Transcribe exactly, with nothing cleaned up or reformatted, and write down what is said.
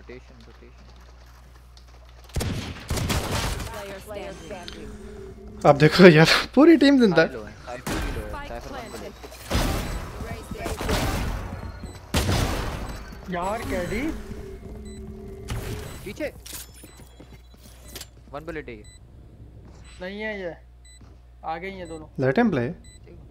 Rotation rotation. अब देखो यार पूरी टीम जिंदा है। यार कैडी पीछे वन बुलेट है ये। नहीं है ये, आ गए ये दोनों। Let him play.